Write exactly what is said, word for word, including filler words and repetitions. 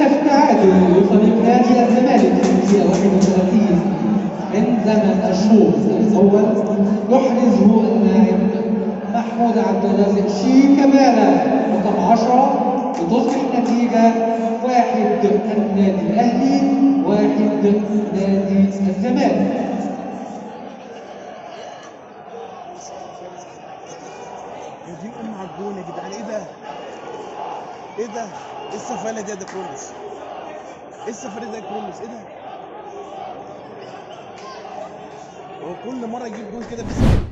هدف التعادل لفريق نادي الزمالك في الدقيقة واحد وثلاثين من زمن الشوط الأول، يحرزه اللاعب محمود عبد الرازق شيكابالا رقم عشرة، وتصبح النتيجة واحد النادي الأهلي واحد نادي الزمالك. يا دين ام على الجون يا جدعان، ايه ده؟ ايه ده؟ ايه السفاله دي يا كرولوس؟ ايه السفاله دي يا كرولوس؟ ايه ده؟ هو كل مره يجيب جون كده بيسجل.